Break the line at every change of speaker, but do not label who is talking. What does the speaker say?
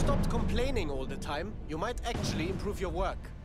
stopped complaining all the time, you might actually improve your work.